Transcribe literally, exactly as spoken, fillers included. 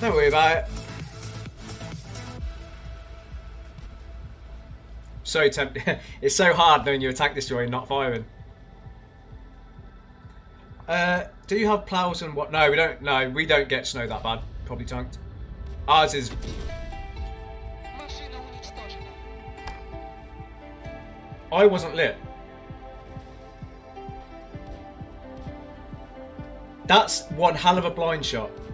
Don't worry about it. So tempt it's so hard knowing you're a tank destroyer and not firing. Uh, do you have plows and what? No, we don't. No, we don't get snow that bad. Probably tanked. Ours is. I wasn't lit. That's one hell of a blind shot.